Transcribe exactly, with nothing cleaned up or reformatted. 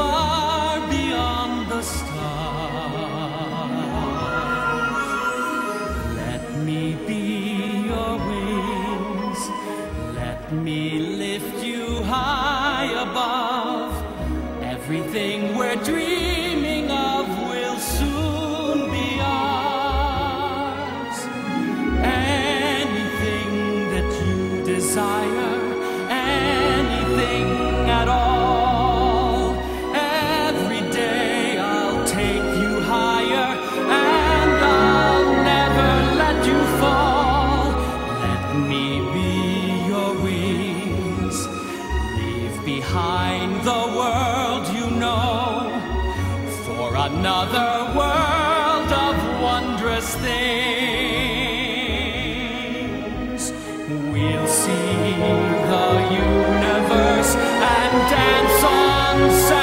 far beyond the stars. Let me be your wings. Let me lift you high above. Everything we're dreaming of will soon be ours. Anything that you desire, anything at all. Every day I'll take you higher, and I'll never let you fall. Let me be your wings. Leave behind the world you know, for another world of wondrous things. We'll see the universe and dance on.